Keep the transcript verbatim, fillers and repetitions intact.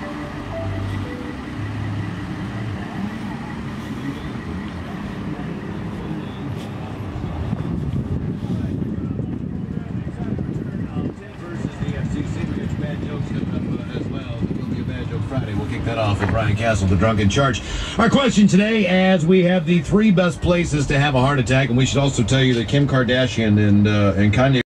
Friday. We'll kick that off with Brian Castle, the drunk in charge. Our question today, as we have the three best places to have a heart attack, and we should also tell you that Kim Kardashian and uh, and Kanye